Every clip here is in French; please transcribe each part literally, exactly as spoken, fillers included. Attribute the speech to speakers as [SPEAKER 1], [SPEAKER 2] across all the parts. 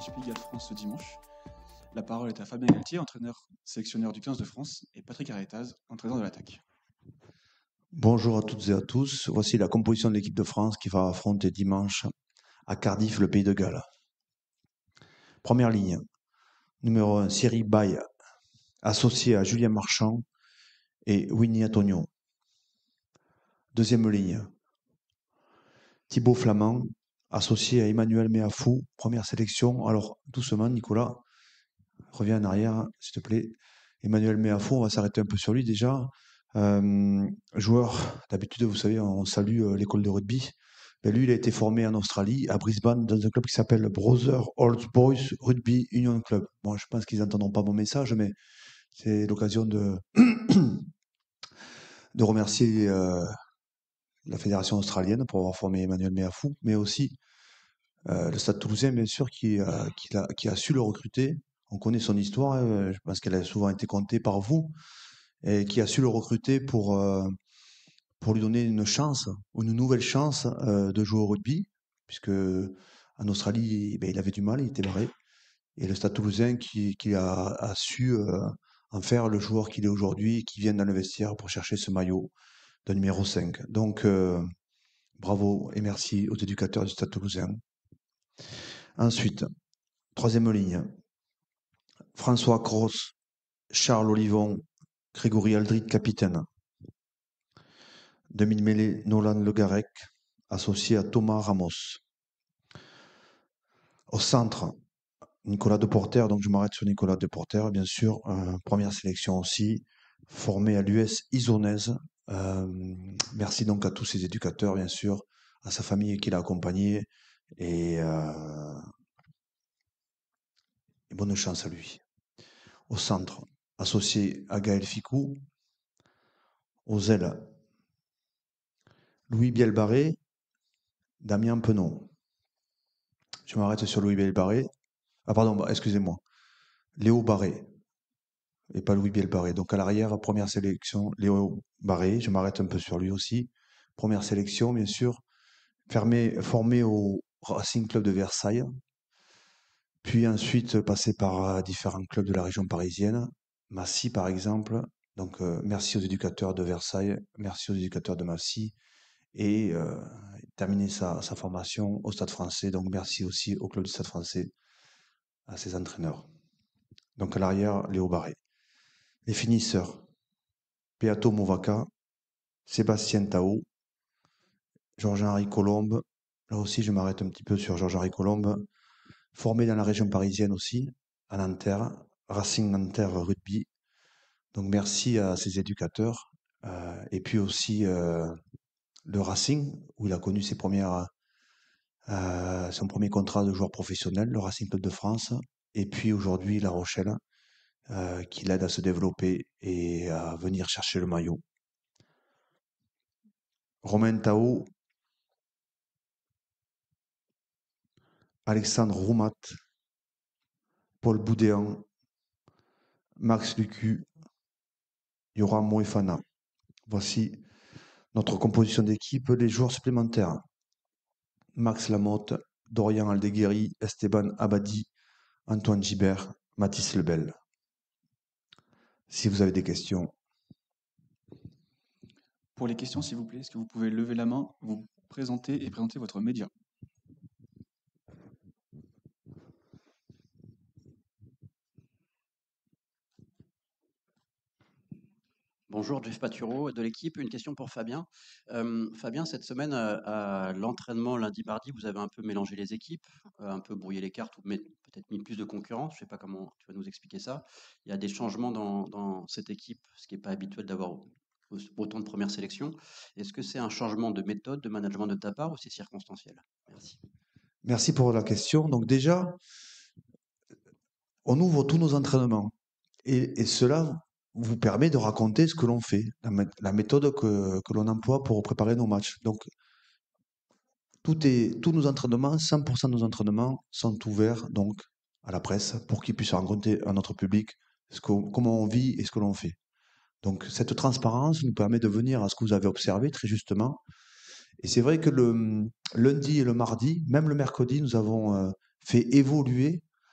[SPEAKER 1] P Galles France ce dimanche. La parole est à Fabien Galtier, entraîneur sélectionneur du quinze de France, et Patrick Arretaz, entraîneur de l'attaque.
[SPEAKER 2] Bonjour à toutes et à tous. Voici la composition de l'équipe de France qui va affronter dimanche à Cardiff le Pays de Galles. Première ligne. Numéro un, Cyril Baille, associé à Julien Marchand et Winnie Antonio. Deuxième ligne. Thibaut Flamand, associé à Emmanuel Meafou, première sélection. Alors, doucement, Nicolas, reviens en arrière, s'il te plaît. Emmanuel Meafou, on va s'arrêter un peu sur lui déjà. Euh, joueur, d'habitude, vous savez, on salue euh, l'école de rugby. Ben, lui, il a été formé en Australie, à Brisbane, dans un club qui s'appelle Brother Old Boys Rugby Union Club. Bon, je pense qu'ils n'entendront pas mon message, mais c'est l'occasion de, de remercier euh, la fédération australienne pour avoir formé Emmanuel Meafou, mais aussi euh, le Stade Toulousain, bien sûr, qui, euh, qui, a, qui a su le recruter. On connaît son histoire, euh, je pense qu'elle a souvent été contée par vous, et qui a su le recruter pour, euh, pour lui donner une chance, une nouvelle chance euh, de jouer au rugby, puisque en Australie, ben, il avait du mal, il était barré. Et le Stade Toulousain qui, qui a, a su euh, en faire le joueur qu'il est aujourd'hui, qui vient dans le vestiaire pour chercher ce maillot de numéro cinq. Donc, euh, bravo et merci aux éducateurs du Stade Toulousain. Ensuite, troisième ligne, François Cros, Charles Olivon, Grégory Aldrit, capitaine. Demi-mêlée, Nolan Le Garec, associé à Thomas Ramos. Au centre, Nicolas Deporter, donc je m'arrête sur Nicolas Deporter, bien sûr, euh, première sélection aussi, formé à l'U S Isonèse. Euh, merci donc à tous ses éducateurs, bien sûr, à sa famille qui l'a accompagné, et, euh, et bonne chance à lui. Au centre, associé à Gaël Ficou. Aux ailes, Louis Bielbarré, Damien Penon. Je m'arrête sur Louis Bielbarré. Ah pardon, excusez-moi. Léo Barré. Et pas Louis Bielbarré. Donc à l'arrière, première sélection, Léo Barré. Je m'arrête un peu sur lui aussi. Première sélection, bien sûr. Fermé, formé au Racing Club de Versailles. Puis ensuite, passé par différents clubs de la région parisienne. Massy, par exemple. Donc euh, merci aux éducateurs de Versailles. Merci aux éducateurs de Massy. Et euh, terminer sa, sa formation au Stade français. Donc merci aussi au club du Stade français, à ses entraîneurs. Donc à l'arrière, Léo Barré. Les finisseurs, Beato Movaca, Sébastien Tao, Georges-Henri Colombe. Là aussi, je m'arrête un petit peu sur Georges-Henri Colombe. Formé dans la région parisienne aussi, à Nanterre, Racing Nanterre Rugby. Donc merci à ses éducateurs. Euh, et puis aussi euh, le Racing, où il a connu ses premières... Euh, son premier contrat de joueur professionnel, le Racing Club de France, et puis aujourd'hui La Rochelle, euh, qui l'aide à se développer et à venir chercher le maillot. Romain Tao, Alexandre Roumat, Paul Boudéan, Max Lucu, Yoram Moefana. Voici notre composition d'équipe, les joueurs supplémentaires. Max Lamotte, Dorian Aldeguerri, Esteban Abadi, Antoine Gibert, Mathis Lebel. Si vous avez des questions.
[SPEAKER 1] Pour les questions, s'il vous plaît, est-ce que vous pouvez lever la main, vous présenter et présenter votre média?
[SPEAKER 3] Bonjour, Jeff Paturo de l'équipe. Une question pour Fabien. Euh, Fabien, cette semaine, à, à l'entraînement lundi-mardi, vous avez un peu mélangé les équipes, euh, un peu brouillé les cartes, ou met- peut-être mis plus de concurrence. Je ne sais pas comment tu vas nous expliquer ça. Il y a des changements dans, dans cette équipe, ce qui n'est pas habituel d'avoir au- autant de premières sélections. Est-ce que c'est un changement de méthode, de management de ta part, ou c'est circonstanciel? Merci.
[SPEAKER 2] Merci pour la question. Donc déjà, on ouvre tous nos entraînements. Et, et cela vous permet de raconter ce que l'on fait, la, la méthode que, que l'on emploie pour préparer nos matchs. Donc, tout est, tous nos entraînements, cent pour cent de nos entraînements sont ouverts donc à la presse pour qu'ils puissent raconter à notre public ce que, comment on vit et ce que l'on fait. Donc, cette transparence nous permet de venir à ce que vous avez observé très justement. Et c'est vrai que le lundi et le mardi, même le mercredi, nous avons euh, fait évoluer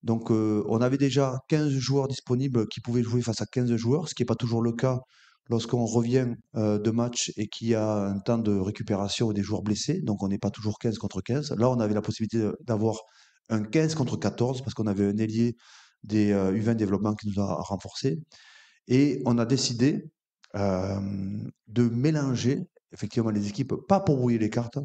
[SPEAKER 2] Donc, euh, on avait déjà quinze joueurs disponibles qui pouvaient jouer face à quinze joueurs, ce qui n'est pas toujours le cas lorsqu'on revient euh, de match et qu'il y a un temps de récupération ou des joueurs blessés. Donc, on n'est pas toujours quinze contre quinze. Là, on avait la possibilité de- d'avoir un quinze contre quatorze parce qu'on avait un ailier des euh, U vingt développement qui nous a renforcés. Et on a décidé euh, de mélanger effectivement les équipes, pas pour brouiller les cartes,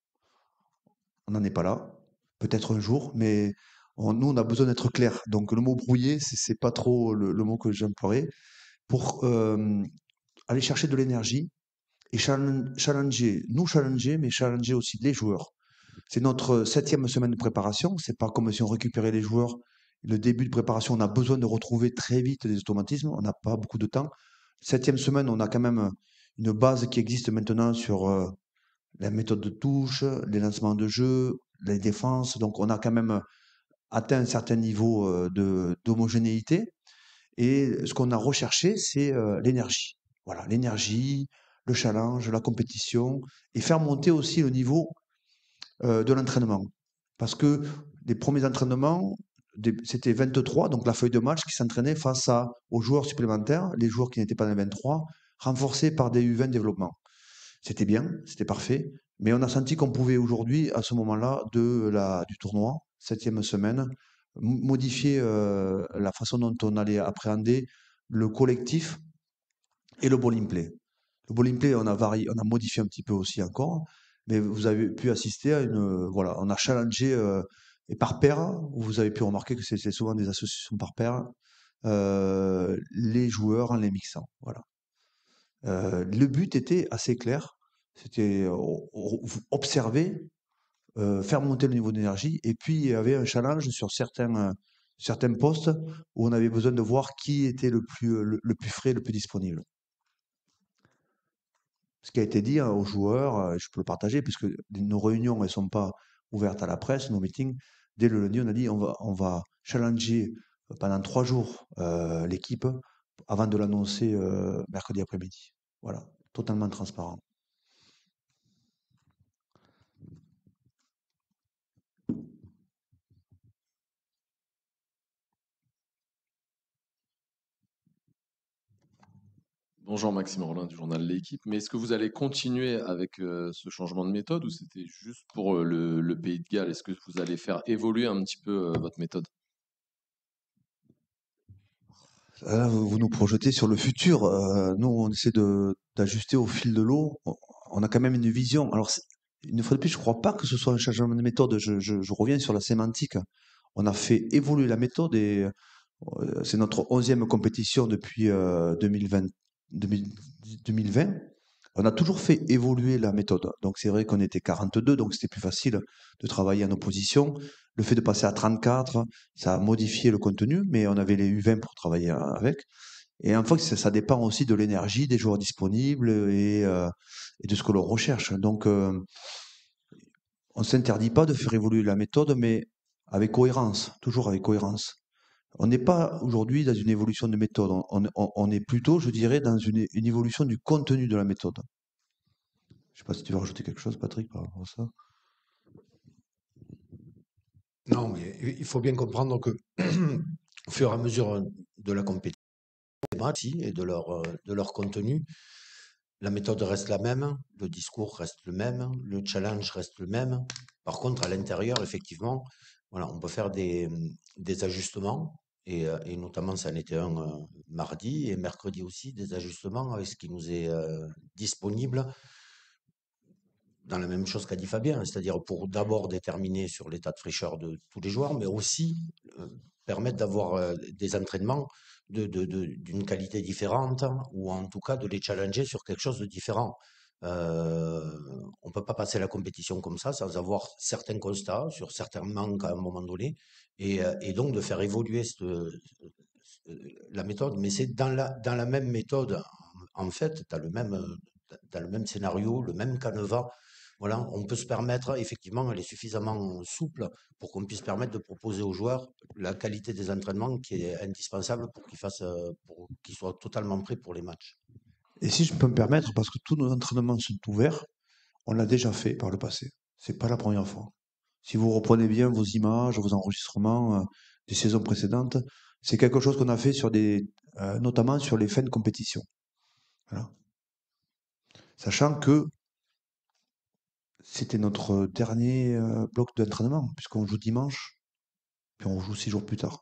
[SPEAKER 2] on n'en est pas là, peut-être un jour, mais on- nous, on a besoin d'être clair. Donc, le mot brouiller, c'est c'est pas trop le, le mot que j'emploierais, pour euh, aller chercher de l'énergie et challen- challenger, nous challenger, mais challenger aussi les joueurs. C'est notre septième semaine de préparation. C'est pas comme si on récupérait les joueurs. Le début de préparation, on a besoin de retrouver très vite des automatismes. On n'a pas beaucoup de temps. Septième semaine, on a quand même une base qui existe maintenant sur euh, la méthode de touche, les lancements de jeu, les défenses. Donc, on a quand même atteint un certain niveau euh, de d'homogénéité. Et ce qu'on a recherché, c'est euh, l'énergie. Voilà, l'énergie, le challenge, la compétition, et faire monter aussi le niveau euh, de l'entraînement. Parce que les premiers entraînements, des- c'était vingt-trois, donc la feuille de match qui s'entraînait face à, aux joueurs supplémentaires, les joueurs qui n'étaient pas dans les vingt-trois, renforcés par des U vingt développement. C'était bien, c'était parfait, mais on a senti qu'on pouvait aujourd'hui, à ce moment-là de la, du tournoi, septième semaine, m- modifier euh, la façon dont on allait appréhender le collectif et le bowling play. Le bowling play, on a varié, on a modifié un petit peu aussi encore, mais vous avez pu assister à une, euh, voilà, on a challengé euh, et par paire. Vous avez pu remarquer que c'était souvent des associations par paire, euh, les joueurs en les mixant. Voilà. Euh, le but était assez clair, c'était euh, o- o- observer, euh, faire monter le niveau d'énergie, et puis il y avait un challenge sur certains, euh, certains postes où on avait besoin de voir qui était le plus, le, le plus frais, le plus disponible. Ce qui a été dit hein, aux joueurs, euh, je peux le partager, puisque nos réunions ne sont pas ouvertes à la presse, nos meetings. Dès le lundi, on a dit on va, on va challenger euh, pendant trois jours euh, l'équipe avant de l'annoncer euh, mercredi après-midi. Voilà, totalement transparent.
[SPEAKER 4] Bonjour Maxime Rollin du journal L'Équipe, mais est-ce que vous allez continuer avec euh, ce changement de méthode ou c'était juste pour euh, le, le Pays de Galles? Est-ce que vous allez faire évoluer un petit peu euh, votre méthode?
[SPEAKER 2] Là, vous, vous nous projetez sur le futur. Euh, nous, on essaie de d'ajuster au fil de l'eau. On, on a quand même une vision. Alors, c'est- une fois de plus, je ne crois pas que ce soit un changement de méthode. Je, je- je reviens sur la sémantique. On a fait évoluer la méthode et euh, c'est notre onzième compétition depuis euh, deux mille vingt, deux mille deux mille vingt. On a toujours fait évoluer la méthode. Donc c'est vrai qu'on était quarante-deux, donc c'était plus facile de travailler en opposition. Le fait de passer à trente-quatre, ça a modifié le contenu, mais on avait les U vingt pour travailler euh, avec. Et en fait, ça, ça dépend aussi de l'énergie des joueurs disponibles et, euh, et de ce que l'on recherche. Donc euh, on ne s'interdit pas de faire évoluer la méthode, mais avec cohérence, toujours avec cohérence. On n'est pas aujourd'hui dans une évolution de méthode, on, on- on est plutôt, je dirais, dans une, une évolution du contenu de la méthode. Je sais pas si tu veux rajouter quelque chose, Patrick, par rapport à ça.
[SPEAKER 5] Non, mais il faut bien comprendre que au fur et à mesure de la compétition des matchs aussi, et de leur, euh, de leur contenu, la méthode reste la même, le discours reste le même, le challenge reste le même. Par contre, à l'intérieur, effectivement, voilà, on peut faire des, des ajustements, et, euh, et notamment, ça en était un euh, mardi et mercredi aussi, des ajustements avec ce qui nous est euh, disponible dans la même chose qu'a dit Fabien, c'est-à-dire pour d'abord déterminer sur l'état de fraîcheur de tous les joueurs, mais aussi euh, permettre d'avoir euh, des entraînements de, de- de- d'une qualité différente, hein, ou en tout cas de les challenger sur quelque chose de différent. Euh, on peut pas passer la compétition comme ça sans avoir certains constats sur certains manques à un moment donné, et, euh, et donc de faire évoluer cette- cette- la méthode. Mais c'est dans la, dans la même méthode, en fait, tu as le même, euh, t'as le même scénario, le même canevas. Voilà, on peut se permettre, effectivement, elle est suffisamment souple pour qu'on puisse permettre de proposer aux joueurs la qualité des entraînements qui est indispensable pour qu'ils fassent, euh, pour qu'ils soient totalement prêts pour les matchs.
[SPEAKER 2] Et si je peux me permettre, parce que tous nos entraînements sont ouverts, on l'a déjà fait par le passé. C'est pas la première fois. Si vous reprenez bien vos images, vos enregistrements, euh, des saisons précédentes. C'est quelque chose qu'on a fait sur des, euh, notamment sur les fins de compétition. Voilà. Sachant que c'était notre dernier euh, bloc d'entraînement, puisqu'on joue dimanche, puis on joue six jours plus tard.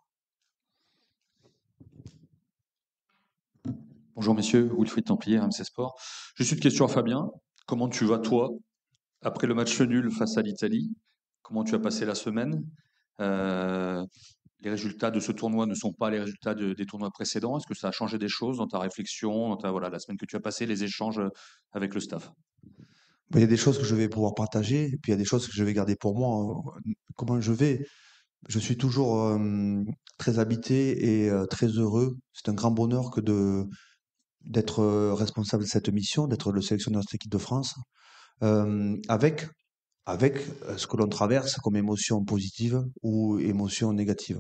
[SPEAKER 6] Bonjour messieurs, Wilfried Templier, R M C Sport. Juste une question à Fabien. Comment tu vas toi, après le match nul face à l'Italie? Comment tu as passé la semaine? Euh, les résultats de ce tournoi ne sont pas les résultats de- des tournois précédents. Est-ce que ça a changé des choses dans ta réflexion, dans ta, voilà, la semaine que tu as passée, les échanges avec le staff?
[SPEAKER 2] Il y a des choses que je vais pouvoir partager, et puis il y a des choses que je vais garder pour moi. Comment je vais? Je suis toujours euh, très habité et euh, très heureux. C'est un grand bonheur que de d'être euh, responsable de cette mission, d'être le sélectionneur de cette équipe de France, euh, avec avec euh, ce que l'on traverse comme émotion positive ou émotion négative.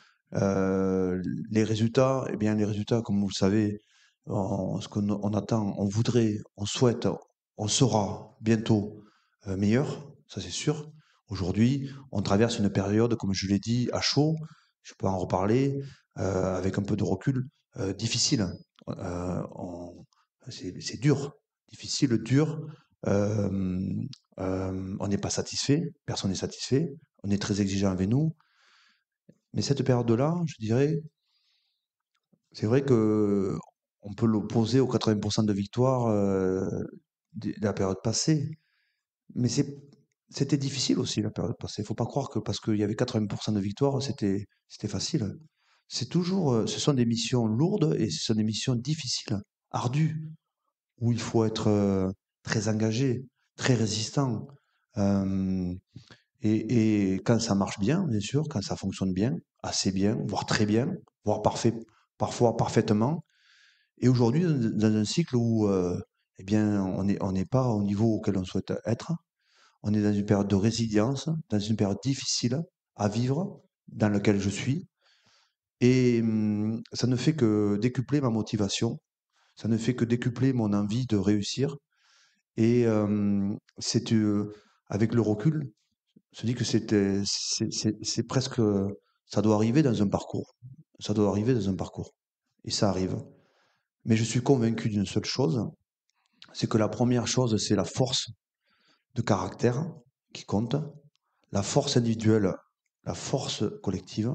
[SPEAKER 2] Euh, les résultats, eh bien les résultats, comme vous le savez, on- ce qu'on on attend, on voudrait, on souhaite, on sera bientôt euh, meilleur, ça c'est sûr. Aujourd'hui, on traverse une période, comme je l'ai dit, à chaud. Je peux en reparler euh, avec un peu de recul, euh, difficile. Euh, on- c'est c'est dur, difficile, dur. Euh, euh, on n'est pas satisfait, personne n'est satisfait. On est très exigeant avec nous. Mais cette période-là, je dirais, c'est vrai que on peut l'opposer aux quatre-vingts pour cent de victoires euh, de de la période passée. Mais c'est, c'était difficile aussi la période passée. Il faut pas croire que parce qu'il y avait quatre-vingts pour cent de victoires, c'était, c'était facile. C'est toujours, euh, ce sont des missions lourdes et ce sont des missions difficiles, ardues, où il faut être euh, très engagé, très résistant. Euh, et, et quand ça marche bien, bien sûr, quand ça fonctionne bien, assez bien, voire très bien, voire parfait, parfois parfaitement. Et aujourd'hui, dans dans un cycle où, euh, eh bien, on n'est on n'est pas au niveau auquel on souhaite être, on est dans une période de résilience, dans une période difficile à vivre, dans laquelle je suis. Et hum, ça ne fait que décupler ma motivation, ça ne fait que décupler mon envie de réussir. Et euh, c'est euh, avec le recul, se dit que c'était, c'est c'est- c'est presque, ça doit arriver dans un parcours. Ça doit arriver dans un parcours. Et ça arrive. Mais je suis convaincu d'une seule chose, c'est que la première chose, c'est la force de caractère qui compte, la force individuelle, la force collective,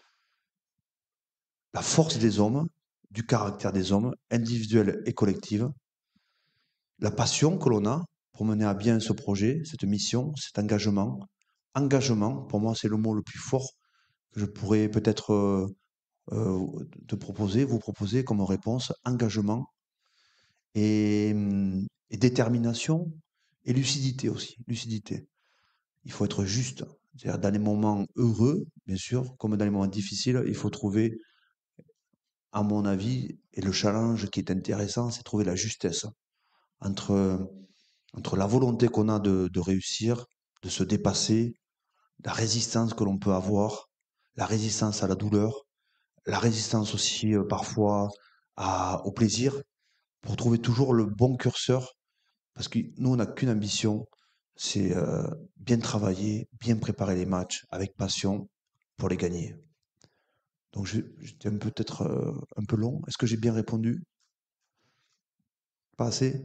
[SPEAKER 2] la force des hommes, du caractère des hommes, individuelle et collective, la passion que l'on a pour mener à bien ce projet, cette mission, cet engagement. Engagement, pour moi, c'est le mot le plus fort que je pourrais peut-être euh, euh, te proposer, vous proposer comme réponse, engagement et, hum, et détermination et lucidité aussi, lucidité. Il faut être juste, c'est-à-dire dans les moments heureux, bien sûr, comme dans les moments difficiles, il faut trouver, à mon avis, et le challenge qui est intéressant, c'est trouver la justesse entre, entre la volonté qu'on a de, de réussir, de se dépasser, la résistance que l'on peut avoir, la résistance à la douleur, la résistance aussi euh, parfois à, au plaisir, pour trouver toujours le bon curseur, parce que nous, on n'a qu'une ambition, c'est euh, bien travailler, bien préparer les matchs avec passion pour les gagner. Donc je- j'étais un peu peut-être euh, un peu long. Est-ce que j'ai bien répondu? Pas assez?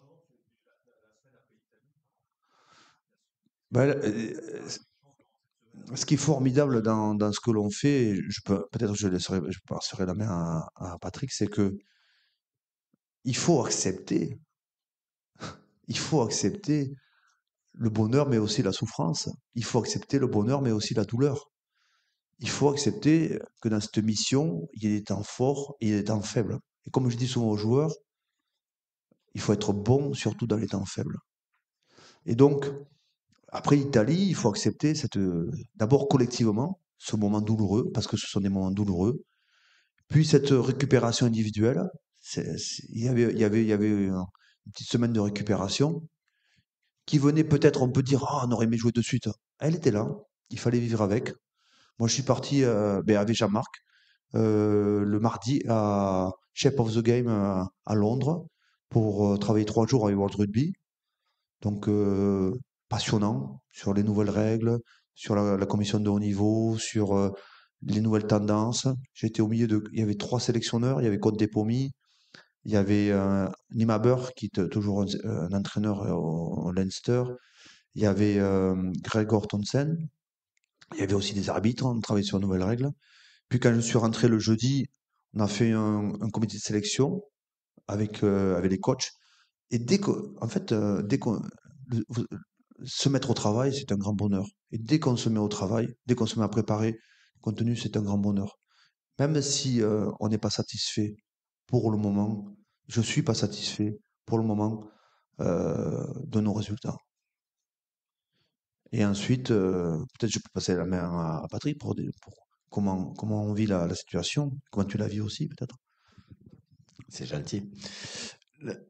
[SPEAKER 2] Ben, euh, ce qui est formidable dans, dans ce que l'on fait, je peux peut-être je laisserai, je passerai la main à, à Patrick, c'est que il faut accepter, il faut accepter le bonheur, mais aussi la souffrance. Il faut accepter le bonheur, mais aussi la douleur. Il faut accepter que dans cette mission, il y a des temps forts et il y a des temps faibles. Et comme je dis souvent aux joueurs, il faut être bon, surtout dans les temps faibles. Et donc, après l'Italie, il faut accepter cette, euh, d'abord collectivement, ce moment douloureux, parce que ce sont des moments douloureux. Puis cette récupération individuelle. C'est- c'est- il y avait, il y avait, il y avait une petite semaine de récupération qui venait peut-être, on peut dire, ah, on aurait aimé jouer de suite. Elle était là. Il fallait vivre avec. Moi, je suis parti euh, ben, avec Jean-Marc euh, le mardi à Shape of the Game à, à Londres pour euh, travailler trois jours avec World Rugby. Donc, euh, passionnant sur les nouvelles règles, sur la, la commission de haut niveau, sur euh, les nouvelles tendances. J'étais au milieu de. Il y avait trois sélectionneurs. Il y avait Conte Pomi, il y avait euh, Nima Burr, qui est toujours un, un entraîneur au, au Leinster. Il y avait euh, Gregor Townsend. Il y avait aussi des arbitres. On travaillait sur de nouvelles règles. Puis quand je suis rentré le jeudi, on a fait un, un comité de sélection avec, euh, avec les coachs. Et dès que, en fait, euh, dès qu'on le- vous- se mettre au travail, c'est un grand bonheur. Et dès qu'on se met au travail, dès qu'on se met à préparer le contenu, c'est un grand bonheur. Même si euh, on n'est pas satisfait pour le moment, je suis pas satisfait pour le moment euh, de nos résultats. Et ensuite, euh, peut-être je peux passer la main à, à Patrick pour, des- pour comment, comment on vit la, la situation, comment tu la vis aussi, peut-être.
[SPEAKER 5] C'est gentil. Le-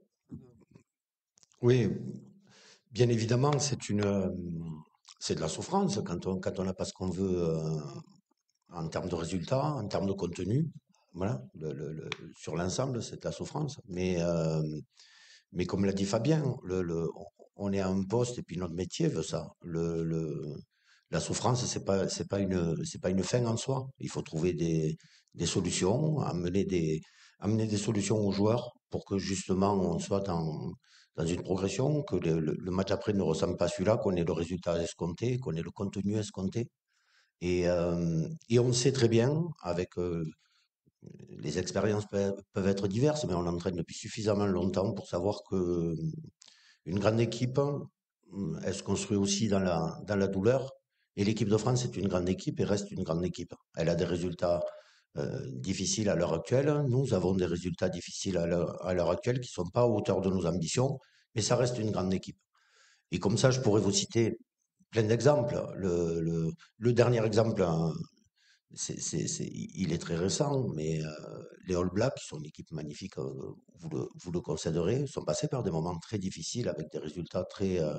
[SPEAKER 5] Oui, bien évidemment, c'est une, euh, c'est de la souffrance quand on, quand on n'a pas ce qu'on veut euh, en termes de résultats, en termes de contenu. Voilà, le- le- le- sur l'ensemble, c'est de la souffrance. Mais, euh, mais comme l'a dit Fabien, le, le- on est à un poste et puis notre métier veut ça. Le, le- la souffrance, c'est pas, c'est pas une, c'est pas une fin en soi. Il faut trouver des, des solutions, amener des, amener des solutions aux joueurs pour que justement on soit dans, dans une progression, que le, le- le match après ne ressemble pas à celui-là, qu'on ait le résultat escompté, qu'on ait le contenu escompté. Et, euh, et on sait très bien, avec euh, les expériences peuvent, peuvent être diverses, mais on entraîne depuis suffisamment longtemps pour savoir que euh, une grande équipe, hum, elle se construit aussi dans la, dans la douleur. Et l'équipe de France est une grande équipe et reste une grande équipe. Elle a des résultats euh, difficiles à l'heure actuelle. Nous avons des résultats difficiles à l'heure à l'heure actuelle qui ne sont pas à hauteur de nos ambitions, mais ça reste une grande équipe. Et comme ça, je pourrais vous citer plein d'exemples. Le, le, le dernier exemple, hein, c'est, c'est, c'est- il est très récent, mais euh, les All Blacks, qui sont une équipe magnifique, euh, vous le, vous le concéderez, sont passés par des moments très difficiles avec des résultats très, euh,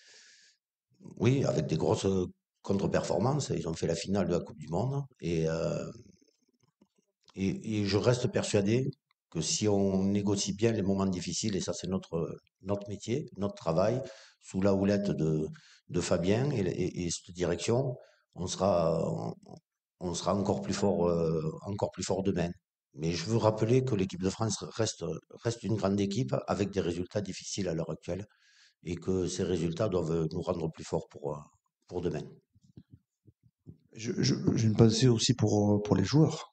[SPEAKER 5] oui, avec des grosses euh, contre-performances. Ils ont fait la finale de la Coupe du Monde et, euh, et, et je reste persuadé que si on négocie bien les moments difficiles, et ça c'est notre, notre métier, notre travail, sous la houlette de, de Fabien et, et, et cette direction, on sera, on, on sera encore plus fort, euh, encore plus fort demain. Mais je veux rappeler que l'équipe de France reste, reste une grande équipe avec des résultats difficiles à l'heure actuelle et que ces résultats doivent nous rendre plus forts pour, euh, pour demain.
[SPEAKER 2] Je- je- J'ai une pensée aussi pour, euh, pour les joueurs.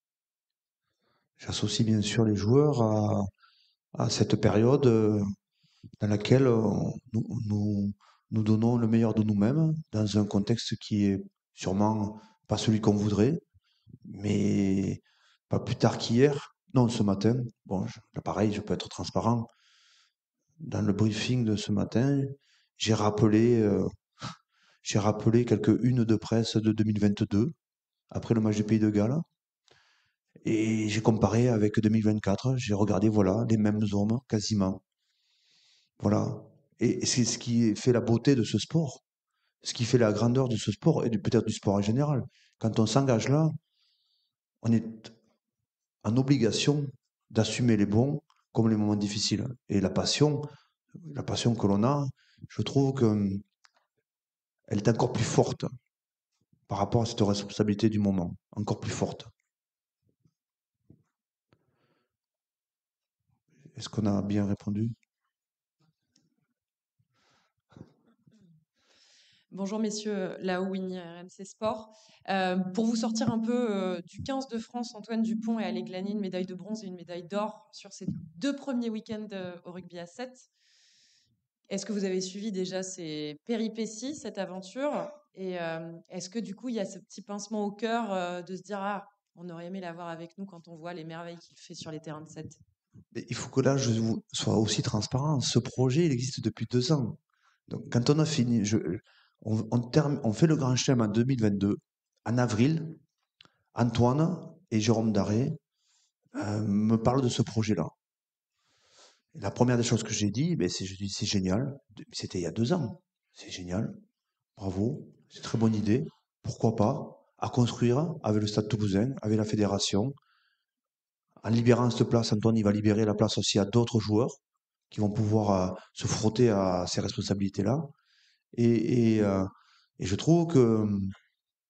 [SPEAKER 2] J'associe bien sûr les joueurs à, à cette période euh, dans laquelle euh, nous, nous, nous donnons le meilleur de nous-mêmes dans un contexte qui est sûrement pas celui qu'on voudrait, mais pas plus tard qu'hier, non, ce matin. Bon, je- là, pareil, je peux être transparent. Dans le briefing de ce matin, j'ai rappelé, euh, j'ai rappelé quelques unes de presse de deux mille vingt-deux, après le match du Pays de Galles. Et j'ai comparé avec deux mille vingt-quatre, j'ai regardé, voilà, les mêmes hommes, quasiment. Voilà. Et c'est ce qui fait la beauté de ce sport, ce qui fait la grandeur de ce sport et du- peut-être du sport en général. Quand on s'engage là, on est en obligation d'assumer les bons comme les moments difficiles. Et la passion, la passion que l'on a, je trouve qu'elle est encore plus forte par rapport à cette responsabilité du moment, encore plus forte. Est-ce qu'on a bien répondu?
[SPEAKER 7] Bonjour messieurs, Lao Winnie, R M C Sport. Euh, pour vous sortir un peu euh, du quinze de France, Antoine Dupont est allé glaner une médaille de bronze et une médaille d'or sur ses deux premiers week-ends euh, au rugby à sept. Est-ce que vous avez suivi déjà ces péripéties, cette aventure? Et euh, est-ce que du coup, il y a ce petit pincement au cœur euh, de se dire, ah, on aurait aimé l'avoir avec nous quand on voit les merveilles qu'il fait sur les terrains de sept?
[SPEAKER 2] Mais il faut que là, je vous- sois aussi transparent. Ce projet, il existe depuis deux ans. Donc, quand on a fini, je, on, on, termine, on fait le Grand Chelem en deux mille vingt-deux. En avril, Antoine et Jérôme Daré euh, me parlent de ce projet-là. Et la première des choses que j'ai dit, ben, c'est, je dis, c'est génial. C'était il y a deux ans. C'est génial. Bravo. C'est une très bonne idée. Pourquoi pas à construire avec le Stade Toulousain, avec la fédération. En libérant cette place, Antoine, il va libérer la place aussi à d'autres joueurs qui vont pouvoir euh, se frotter à ces responsabilités-là. Et, et, euh, et je trouve que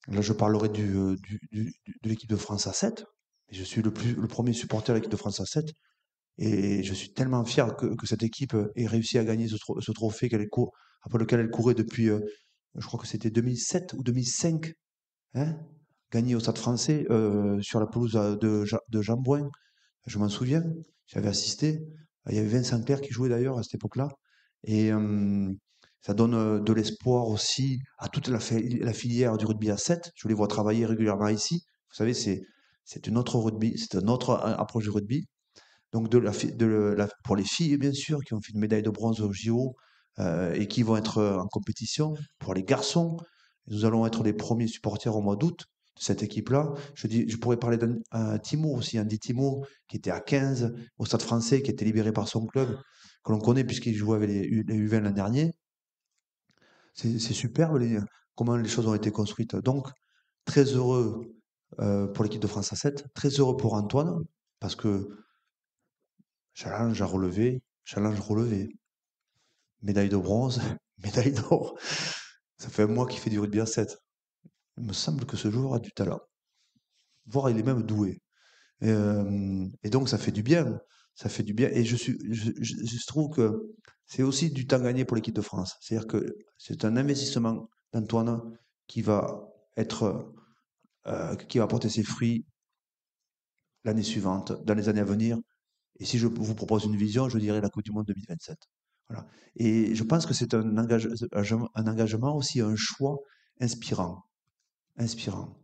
[SPEAKER 2] Là, je parlerai du, euh, du- du- du- de l'équipe de France A sept. Je suis le, plus, le premier supporter de l'équipe de France A sept. Et je suis tellement fier que, que cette équipe ait réussi à gagner ce, tro- ce trophée qu'elle court, après lequel elle courait depuis, euh, je crois que c'était deux mille sept ou deux mille cinq, hein, gagné au Stade français euh, sur la pelouse euh, de, Ja- de Jean Bouin. Je m'en souviens, j'avais assisté. Il y avait Vincent Clerc qui jouait d'ailleurs à cette époque-là. Et euh, ça donne euh, de l'espoir aussi à toute la, fi- la filière du rugby à sept. Je les vois travailler régulièrement ici. Vous savez, c'est c'est une autre rugby, c'est une autre euh, approche du rugby. Donc de la, fi- de la- pour les filles, bien sûr, qui ont fait une médaille de bronze au J O euh, et qui vont être euh, en compétition. Pour les garçons, nous allons être les premiers supporters au mois d'août de cette équipe-là. Je, dis, je pourrais parler d'un un Timo aussi, Andy Timo, qui était à quinze au Stade français, qui était libéré par son club, que l'on connaît puisqu'il jouait avec les, U- les U vingt l'an dernier. C'est c'est superbe les- comment les choses ont été construites. Donc, très heureux euh, pour l'équipe de France A sept, très heureux pour Antoine, parce que challenge à relever, challenge relevé. Médaille de bronze, médaille d'or. Ça fait un mois qu'il fait du rugby à sept. Il me semble que ce joueur a du talent. Voire il est même doué. Et, euh, et donc ça fait du bien. Ça fait du bien. Et je, suis, je, je, je trouve que c'est aussi du temps gagné pour l'équipe de France. C'est-à-dire que c'est un investissement d'Antoine qui va être, euh, qui va porter ses fruits l'année suivante, dans les années à venir. Et si je vous propose une vision, je dirais la Coupe du Monde deux mille vingt-sept. Voilà. Et je pense que c'est un, engage, un engagement aussi, un choix inspirant. Inspirant.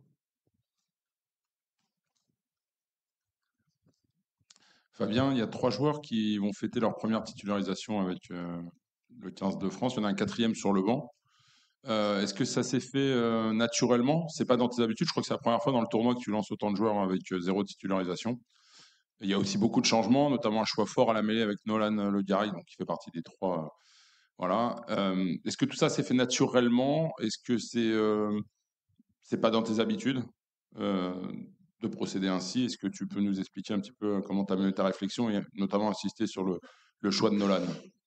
[SPEAKER 8] Fabien, il y a trois joueurs qui vont fêter leur première titularisation avec euh, le quinze de France. Il y en a un quatrième sur le banc. Euh, est-ce que ça s'est fait euh, naturellement? C'est pas dans tes habitudes. Je crois que c'est la première fois dans le tournoi que tu lances autant de joueurs avec euh, zéro titularisation. Il y a aussi beaucoup de changements, notamment un choix fort à la mêlée avec Nolan Le Garry, donc qui fait partie des trois. euh, voilà. Euh, est-ce que tout ça s'est fait naturellement? Est-ce que c'est euh, c'est pas dans tes habitudes euh, de procéder ainsi? Est-ce que tu peux nous expliquer un petit peu comment tu as mené ta réflexion et notamment insister sur le, le choix de Nolan?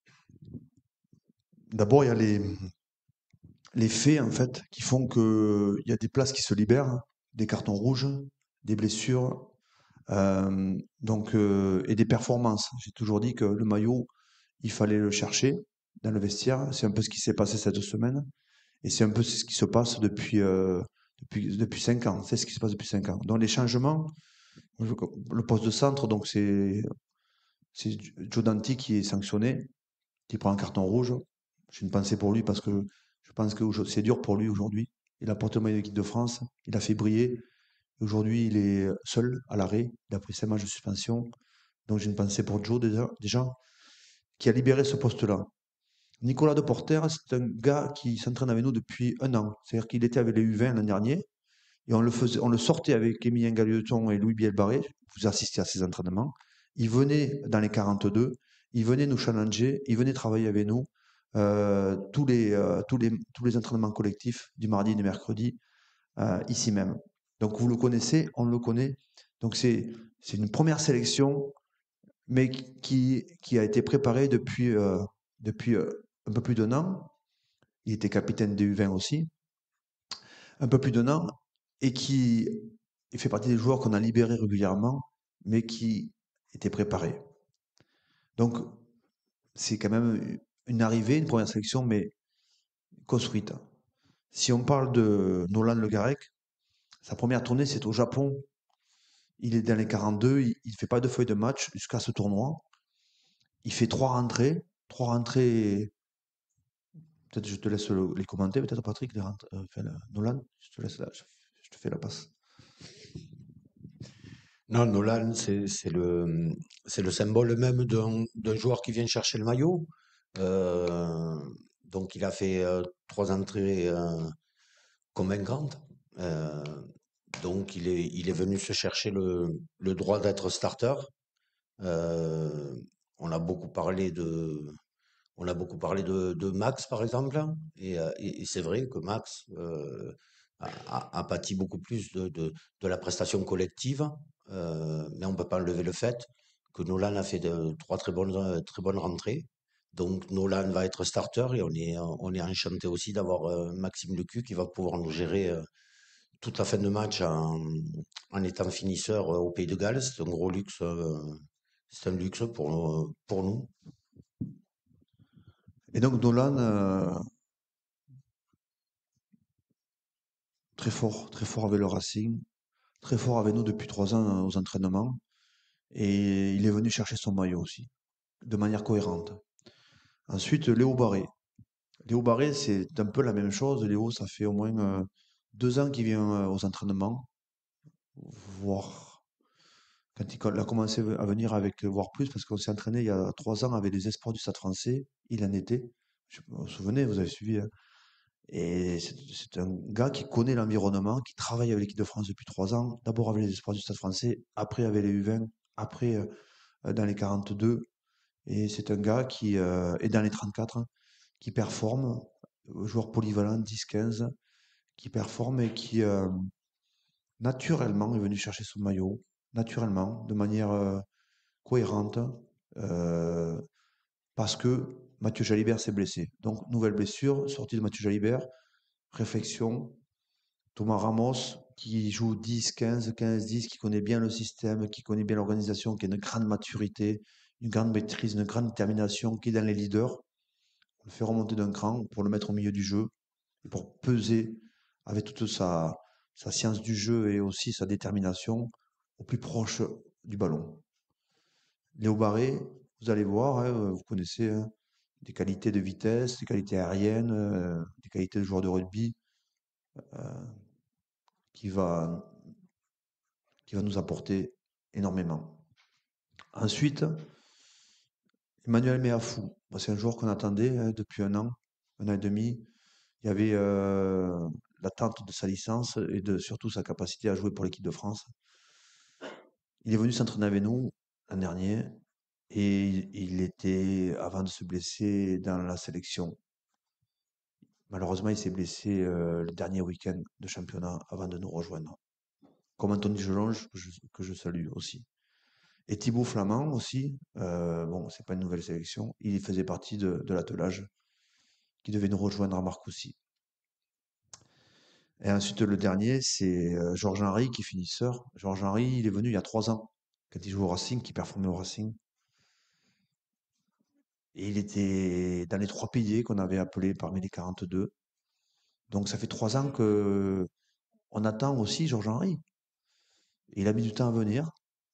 [SPEAKER 2] D'abord, il y a les, les faits, en fait, qui font qu'il y a des places qui se libèrent, des cartons rouges, des blessures, euh, donc, euh, et des performances. J'ai toujours dit que le maillot, il fallait le chercher dans le vestiaire. C'est un peu ce qui s'est passé cette semaine. Et c'est un peu ce qui se passe depuis, euh, depuis, depuis cinq ans. C'est ce qui se passe depuis cinq ans. Donc les changements, le poste de centre, donc c'est c'est Joe Dante qui est sanctionné, qui prend un carton rouge. J'ai une pensée pour lui parce que je pense que c'est dur pour lui aujourd'hui. Il a porté le maillot de l'équipe de France, il a fait briller. Aujourd'hui, il est seul à l'arrêt. Il a pris cinq matchs de suspension. Donc j'ai une pensée pour Joe déjà, déjà qui a libéré ce poste-là. Nicolas Deporter, c'est un gars qui s'entraîne avec nous depuis un an. C'est-à-dire qu'il était avec les U vingt l'an dernier. Et on le, faisait, on le sortait avec Émilien Galioton et Louis Bielbarré. Vous assistiez à ces entraînements. Il venait dans les quarante-deux. Il venait nous challenger. Il venait travailler avec nous. Euh, tous, les, euh, tous, les, tous les entraînements collectifs du mardi et du mercredi, euh, ici même. Donc vous le connaissez, on le connaît. Donc c'est c'est une première sélection, mais qui, qui a été préparée depuis, euh, depuis euh, un peu plus d'un an. Il était capitaine des U vingt aussi. Un peu plus d'un an. Et qui il fait partie des joueurs qu'on a libérés régulièrement, mais qui étaient préparés. Donc, c'est quand même une arrivée, une première sélection, mais construite. Si on parle de Nolan Le Garec, sa première tournée, c'est au Japon. Il est dans les quarante-deux, il ne fait pas de feuille de match jusqu'à ce tournoi. Il fait trois rentrées, trois rentrées. Peut-être je te laisse le- les commenter, peut-être Patrick, les rentrées, euh, enfin, Nolan, je te laisse là, je, je te fais la passe.
[SPEAKER 5] Non, Nolan, c'est c'est le, c'est le symbole même d'un d'un joueur qui vient chercher le maillot. Euh, donc, il a fait euh, trois entrées euh, convaincantes. Euh, donc, il est, il est venu se chercher le, le droit d'être starter. Euh, on a beaucoup parlé de, on a beaucoup parlé de, de Max, par exemple. Et, euh, et- et c'est vrai que Max euh, a, a- a pâti beaucoup plus de, de, de la prestation collective. Euh, mais on ne peut pas enlever le fait que Nolan a fait de, trois très bonnes, euh, très bonnes rentrées. Donc Nolan va être starter et on est, on est enchanté aussi d'avoir euh, Maxime Lecu qui va pouvoir nous gérer euh, toute la fin de match en, en étant finisseur euh, au Pays de Galles. C'est un gros luxe. euh, c'est un luxe pour, nous- pour nous.
[SPEAKER 2] Et donc Nolan, euh, très fort, très fort avec le Racing, très fort avec nous depuis trois ans euh, aux entraînements. Et il est venu chercher son maillot aussi, de manière cohérente. Ensuite, Léo Barré. Léo Barré, c'est un peu la même chose. Léo, ça fait au moins euh, deux ans qu'il vient euh, aux entraînements, voire quand il co- il a commencé à venir avec euh, voire plus, parce qu'on s'est entraîné il y a trois ans avec les espoirs du Stade français. Il en était. Je, vous vous souvenez, vous avez suivi. Hein. Et c'est c'est un gars qui connaît l'environnement, qui travaille avec l'équipe de France depuis trois ans. D'abord avec les espoirs du Stade français, après avec les U vingt, après euh, dans les quarante-deux. Et c'est un gars qui euh, est dans les trente-quatre, hein, qui performe, euh, joueur polyvalent dix quinze, qui performe et qui euh, naturellement est venu chercher son maillot, naturellement, de manière euh, cohérente, euh, parce que Mathieu Jalibert s'est blessé. Donc, nouvelle blessure, sortie de Mathieu Jalibert, réflexion. Thomas Ramos, qui joue dix, quinze, quinze, dix, qui connaît bien le système, qui connaît bien l'organisation, qui a une grande maturité, une grande maîtrise, une grande détermination, qui est dans les leaders. On le fait remonter d'un cran pour le mettre au milieu du jeu et pour peser avec toute sa, sa science du jeu et aussi sa détermination au plus proche du ballon. Léo Barré, vous allez voir, hein, vous connaissez hein, des qualités de vitesse, des qualités aériennes, euh, des qualités de joueur de rugby euh, qui va, qui va nous apporter énormément. Ensuite, Emmanuel Meafou, Bon, c'est un joueur qu'on attendait hein, depuis un an, un an et demi. Il y avait euh, l'attente de sa licence et de surtout sa capacité à jouer pour l'équipe de France. Il est venu s'entraîner avec nous l'an dernier et il, il était, avant de se blesser, dans la sélection. Malheureusement, il s'est blessé euh, le dernier week-end de championnat avant de nous rejoindre. Comme Anthony Gelonge, que je, que je salue aussi. Et Thibaut Flamand aussi, euh, bon, c'est pas une nouvelle sélection, il faisait partie de, de l'attelage qui devait nous rejoindre à Marcoussis. Et ensuite, le dernier, c'est euh, Georges Henry qui est finisseur. Georges Henry, il est venu il y a trois ans, quand il jouait au Racing, qui performait au Racing. Et il était dans les trois piliers qu'on avait appelés parmi les quarante-deux. Donc ça fait trois ans que on attend aussi Georges Henry. Il a mis du temps à venir.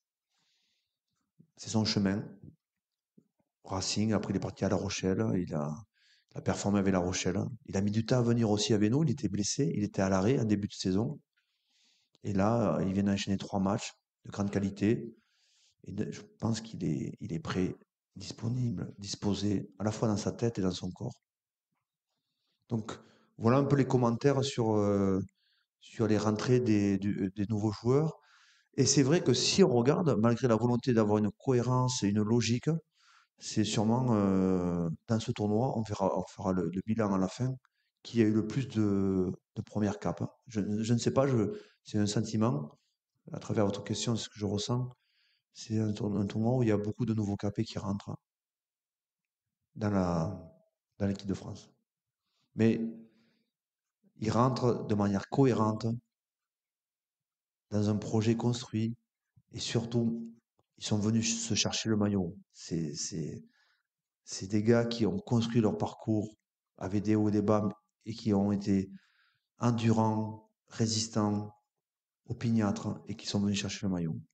[SPEAKER 2] C'est son chemin. Racing, après il est parti à La Rochelle. Il a, il a performé avec La Rochelle. Il a mis du temps à venir aussi avec nous. Il était blessé. Il était à l'arrêt en début de saison. Et là, il vient d'enchaîner trois matchs de grande qualité. Et de- je pense qu'il est, il est prêt, disponible, disposé, à la fois dans sa tête et dans son corps. Donc, voilà un peu les commentaires sur, euh, sur les rentrées des, du- des nouveaux joueurs. Et c'est vrai que si on regarde, malgré la volonté d'avoir une cohérence et une logique, c'est sûrement euh, dans ce tournoi, on fera, on fera le, le bilan à la fin, qui a eu le plus de, de premières capes. Je, je ne sais pas, je, c'est un sentiment, à travers votre question, c'est ce que je ressens. C'est un, tour- un tournoi où il y a beaucoup de nouveaux capés qui rentrent dans la, dans l'équipe de France. Mais ils rentrent de manière cohérente dans un projet construit et surtout, ils sont venus se chercher le maillot. C'est, c'est, c'est des gars qui ont construit leur parcours avec des hauts et des bas et qui ont été endurants, résistants, opiniâtres et qui sont venus chercher le maillot.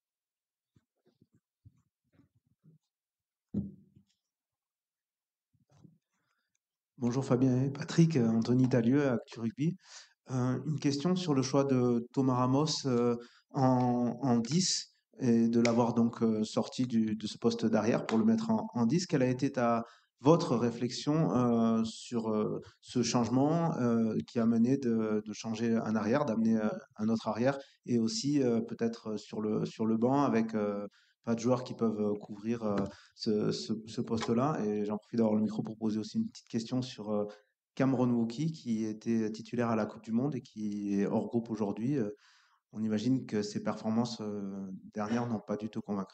[SPEAKER 9] Bonjour Fabien et Patrick, euh, Anthony Dallieu, Actu Rugby. Euh, une question sur le choix de Thomas Ramos euh, en, en dix et de l'avoir donc euh, sorti du- de ce poste d'arrière pour le mettre en, en dix. Quelle a été ta, votre réflexion euh, sur euh, ce changement euh, qui a mené de, de changer un arrière, d'amener euh, un autre arrière et aussi euh, peut-être sur le, sur le banc avec euh, pas de joueurs qui peuvent euh, couvrir euh, ce, ce- ce poste-là. Et j'en profite d'avoir le micro pour poser aussi une petite question sur euh, Cameron Wauki, qui était titulaire à la Coupe du Monde et qui est hors groupe aujourd'hui. Euh, On imagine que ses performances euh, dernières n'ont pas du tout convaincre.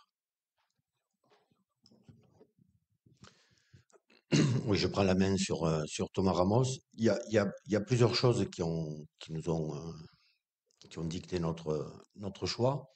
[SPEAKER 5] Oui, je prends la main sur, euh, sur Thomas Ramos. Il y a, il y a- il y a plusieurs choses qui, ont, qui nous ont, euh, qui ont dicté notre, notre choix.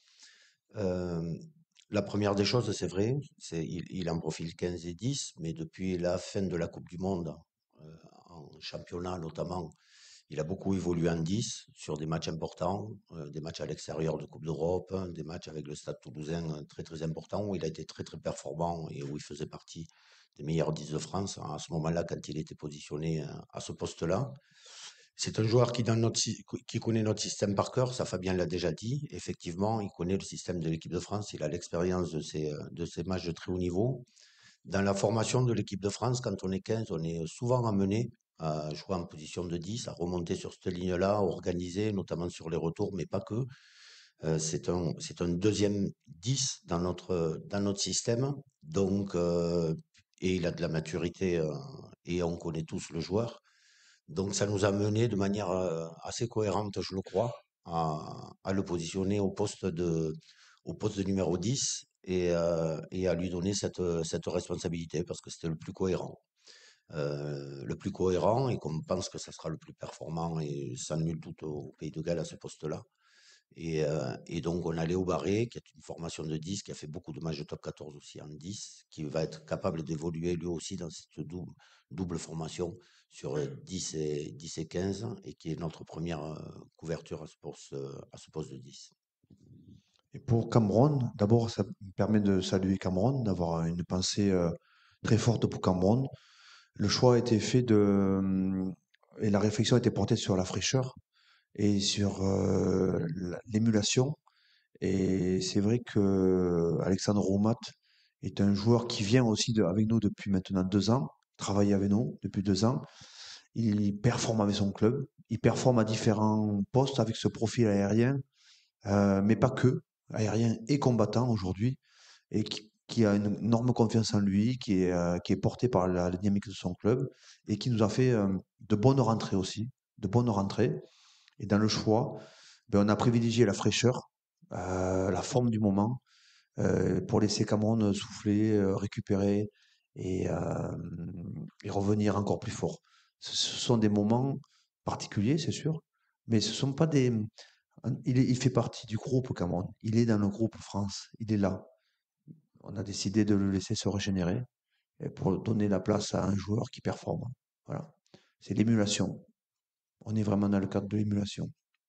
[SPEAKER 5] Euh, la première des choses, c'est vrai, c'est il, il en profile quinze et dix, mais depuis la fin de la Coupe du Monde, euh, en championnat notamment, il a beaucoup évolué en dix sur des matchs importants, euh, des matchs à l'extérieur de Coupe d'Europe, hein, des matchs avec le Stade Toulousain euh, très très importants, où il a été très très performant et où il faisait partie des meilleurs dix de France à ce moment-là quand il était positionné euh, à ce poste-là. C'est un joueur qui, dans notre, sy- qui connaît notre système par cœur, ça Fabien l'a déjà dit. Effectivement, il connaît le système de l'équipe de France, il a l'expérience de ces, euh, de ces matchs de très haut niveau. Dans la formation de l'équipe de France, quand on est quinze, on est souvent amené à jouer en position de dix, à remonter sur cette ligne-là, à organiser, notamment sur les retours, mais pas que. Euh, c'est un, c'est un deuxième dix dans notre, dans notre système. Donc, euh, et il a de la maturité euh, et on connaît tous le joueur. Donc, ça nous a mené de manière euh, assez cohérente, je le crois, à, à le positionner au poste de, au poste de numéro dix et, euh, et à lui donner cette, cette responsabilité parce que c'était le plus cohérent. Euh, le plus cohérent et qu'on pense que ça sera le plus performant et sans nul doute au Pays de Galles à ce poste-là. Et, euh, et donc, on a Léo Barré, qui est une formation de dix, qui a fait beaucoup de matchs de top quatorze aussi en dix, qui va être capable d'évoluer lui aussi dans cette double, double formation sur euh, dix et, dix et quinze, et qui est notre première euh, couverture à ce poste, euh, à ce poste de dix.
[SPEAKER 2] Et pour Cameron, d'abord, ça me permet de saluer Cameron, d'avoir une pensée euh, très forte pour Cameron. Le choix a été fait de, hum, et la réflexion a été portée sur la fraîcheur et sur euh, la- l'émulation. Et c'est vrai que Alexandre Roumat est un joueur qui vient aussi de- avec nous depuis maintenant deux ans, travaille avec nous depuis deux ans. Il performe avec son club, il performe à différents postes avec ce profil aérien, euh, mais pas que, aérien et combattant aujourd'hui, et qui, qui a une énorme confiance en lui, qui est, euh, qui est porté par la, la dynamique de son club, et qui nous a fait euh, de bonnes rentrées aussi, de bonnes rentrées. Et dans le choix, ben, on a privilégié la fraîcheur, euh, la forme du moment, euh, pour laisser Cameron souffler, euh, récupérer et, euh, et revenir encore plus fort. Ce, ce sont des moments particuliers, c'est sûr, mais ce sont pas des. Il, est- il fait partie du groupe Cameron. Il est dans le groupe France. Il est là. On a décidé de le laisser se régénérer et pour donner la place à un joueur qui performe. Voilà. C'est l'émulation. On est vraiment dans le cadre de l'émulation.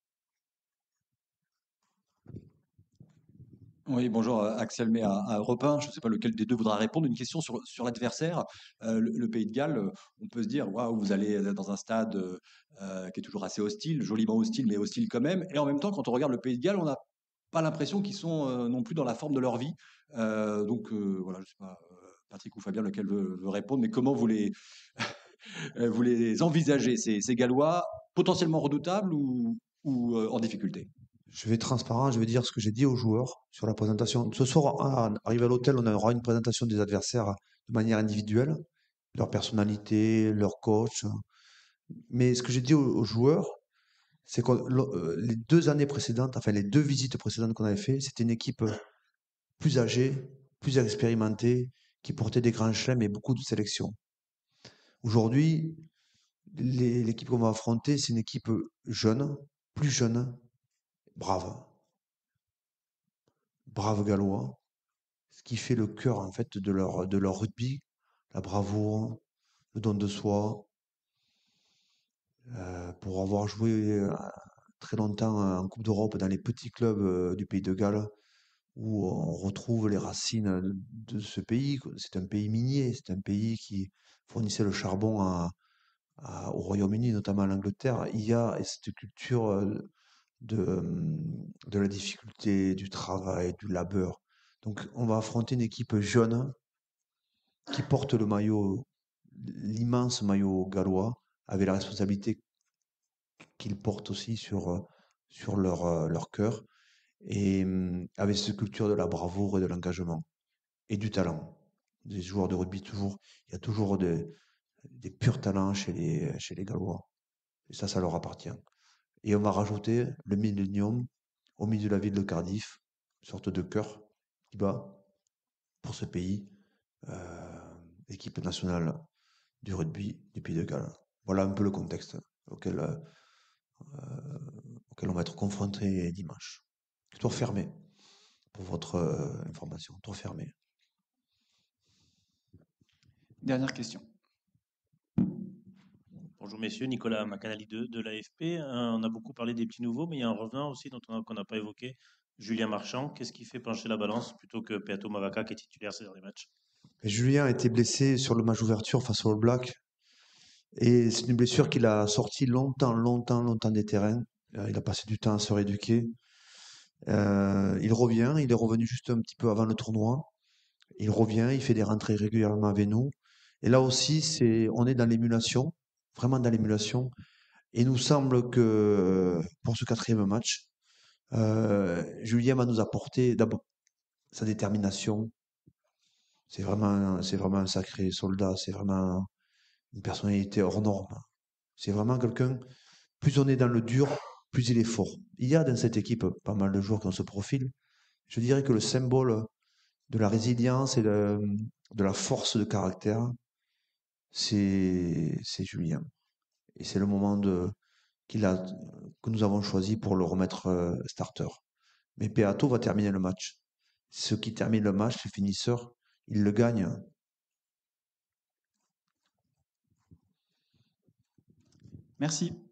[SPEAKER 10] Oui, bonjour, euh, Axel May à, à Europe un. Je ne sais pas lequel des deux voudra répondre. Une question sur, sur l'adversaire. Euh, le, le Pays de Galles, euh, on peut se dire, waouh, vous allez dans un stade euh, euh, qui est toujours assez hostile, joliment hostile, mais hostile quand même. Et en même temps, quand on regarde le Pays de Galles, on n'a pas l'impression qu'ils sont euh, non plus dans la forme de leur vie. Euh, donc euh, voilà, je ne sais pas, euh, Patrick ou Fabien, lequel veut, veut répondre, mais comment vous les, euh, vous les envisagez, ces, ces Gallois, potentiellement redoutables ou, ou euh, en difficulté?
[SPEAKER 2] Je vais être transparent, je vais dire ce que j'ai dit aux joueurs sur la présentation. Ce soir, à- arrivé à l'hôtel, on aura une présentation des adversaires de manière individuelle, leur personnalité, leur coach. Mais ce que j'ai dit aux, aux joueurs, c'est que lo- euh, les deux années précédentes, enfin les deux visites précédentes qu'on avait fait, c'était une équipe plus âgée, plus expérimentée, qui portait des grands chelems et beaucoup de sélections. Aujourd'hui, les- l'équipe qu'on va affronter, c'est une équipe jeune, plus jeune, brave, brave gallois, ce qui fait le cœur en fait de leur, de leur rugby, la bravoure, le don de soi, euh, pour avoir joué euh, très longtemps en Coupe d'Europe dans les petits clubs euh, du pays de Galles, où on retrouve les racines de, de ce pays. C'est un pays minier, c'est un pays qui fournissait le charbon à, à- au Royaume-Uni, notamment à l'Angleterre. Il y a cette culture euh, de, euh, de la difficulté, du travail, du labeur. Donc on va affronter une équipe jeune qui porte le maillot, l'immense maillot gallois, avec la responsabilité qu'ils portent aussi sur, euh, sur leur, euh, leur cœur, et hum, avec cette culture de la bravoure et de l'engagement, et du talent. Des joueurs de rugby, toujours, il y a toujours des, des purs talents chez les, chez les Gallois. Et ça, ça leur appartient. Et on va rajouter le Millennium au milieu de la ville de Cardiff, une sorte de cœur qui bat pour ce pays, euh, équipe nationale du rugby du Pays de Galles. Voilà un peu le contexte auquel, euh, auquel auquel on va être confronté dimanche. Tour fermé, pour votre euh, information. Tour fermé.
[SPEAKER 1] Dernière question.
[SPEAKER 11] Bonjour messieurs, Nicolas Macanali de, de l'A F P. Euh, on a beaucoup parlé des petits nouveaux, mais il y a un revenant aussi dont on a- qu'on n'a pas évoqué, Julien Marchand. Qu'est-ce qui fait pencher la balance plutôt que Peato Mavaka qui est titulaire ces derniers matchs?
[SPEAKER 2] Et Julien a été blessé sur le match d'ouverture face au All Black. Et c'est une blessure qu'il a sorti longtemps, longtemps, longtemps des terrains. Euh, Il a passé du temps à se rééduquer. Euh, il revient, il est revenu juste un petit peu avant le tournoi. Il revient, il fait des rentrées régulièrement avec nous. Et là aussi, c'est, on est dans l'émulation, vraiment dans l'émulation. Et il nous semble que pour ce quatrième match, euh, Julien va nous apporter d'abord sa détermination. C'est vraiment, c'est vraiment un sacré soldat. C'est vraiment une personnalité hors norme. C'est vraiment quelqu'un, plus on est dans le dur, plus il est fort. Il y a dans cette équipe pas mal de joueurs qui ont ce profil. Je dirais que le symbole de la résilience et de, de la force de caractère, c'est c'est Julien. Et c'est le moment de, qu'il a, que nous avons choisi pour le remettre euh, starter. Mais Peato va terminer le match. Ceux qui terminent le match, les finisseurs, ils le gagnent.
[SPEAKER 1] Merci.